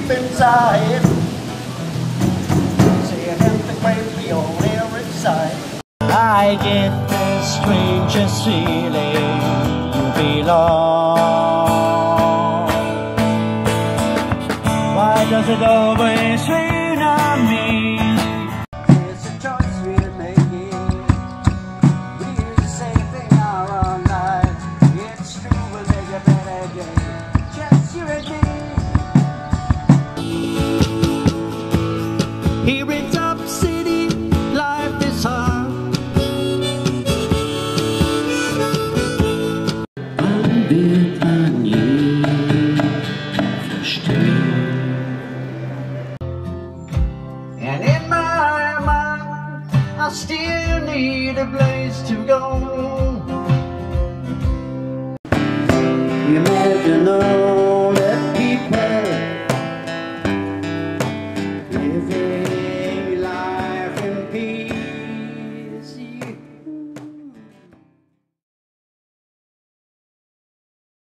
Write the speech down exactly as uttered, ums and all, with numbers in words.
deep inside. See an empty grave on every side. I get the strangest feeling you belong. Why does it always rain on me? It's a choice we're making. We do the same thing our own lives. It's true, we'll make a better day. Just you and me. Here in Top City, life is hard. Wird man je verstehen. And in my mind, I still need a place to go.